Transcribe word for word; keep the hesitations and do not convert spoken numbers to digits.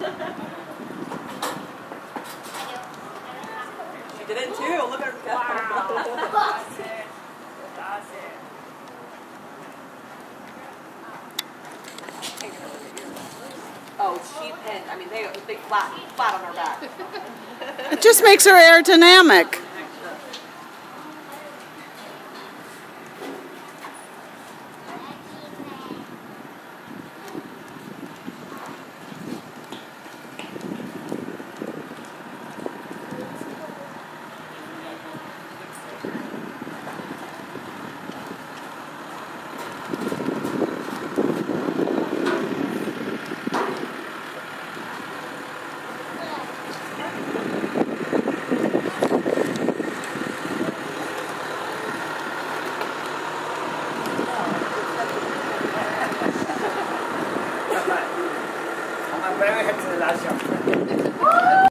She did it too. Look at her. Wow. That's it. That's it. Oh, she pinned. I mean, they they flat flat on her back. It just makes her aerodynamic. I'm very happy to last year.